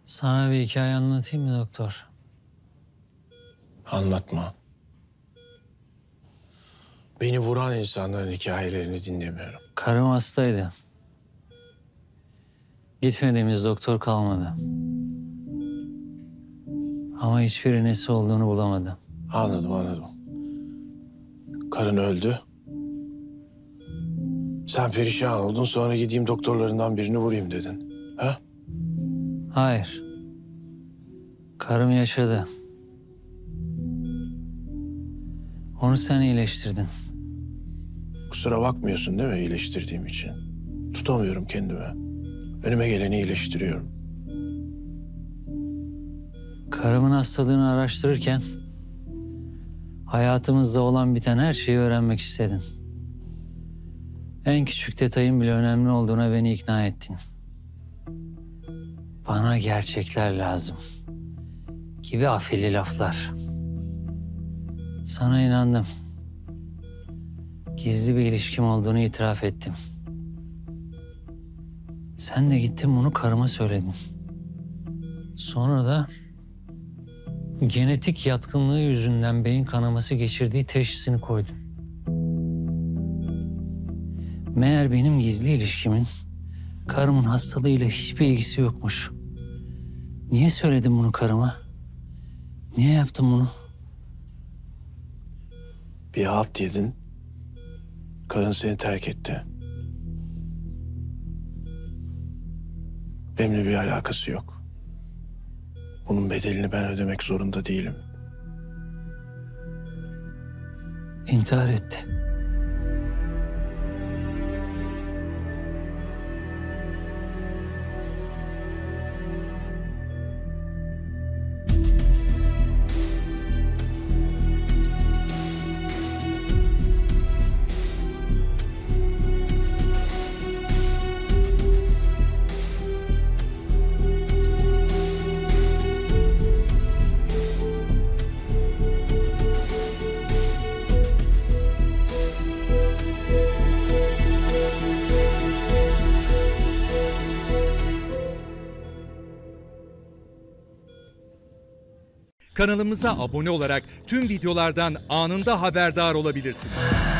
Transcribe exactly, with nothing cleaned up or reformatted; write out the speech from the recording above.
Sana bir hikaye anlatayım mı doktor? Anlatma. Beni vuran insanların hikayelerini dinlemiyorum. Karım hastaydı. Gitmediğimiz doktor kalmadı. Ama hiçbiri nesi olduğunu bulamadı. Anladım, anladım. Karın öldü. Sen perişan oldun, sonra gideyim doktorlarından birini vurayım dedin. Ha? Hayır. Karım yaşadı. Onu sen iyileştirdin. Kusura bakmıyorsun değil mi iyileştirdiğim için? Tutamıyorum kendimi. Önüme geleni iyileştiriyorum. Karımın hastalığını araştırırken hayatımızda olan biten her şeyi öğrenmek istedin. En küçük detayın bile önemli olduğuna beni ikna ettin. Bana gerçekler lazım gibi afilli laflar. Sana inandım. Gizli bir ilişkim olduğunu itiraf ettim. Sen de gittin bunu karıma söyledin. Sonra da genetik yatkınlığı yüzünden beyin kanaması geçirdiği teşhisini koydun. Meğer benim gizli ilişkimin karımın hastalığıyla hiçbir ilgisi yokmuş. Niye söyledin bunu karıma? Niye yaptın bunu? Bir halt yedin. Karın seni terk etti. Benimle bir alakası yok. Bunun bedelini ben ödemek zorunda değilim. İntihar etti. Kanalımıza abone olarak tüm videolardan anında haberdar olabilirsiniz.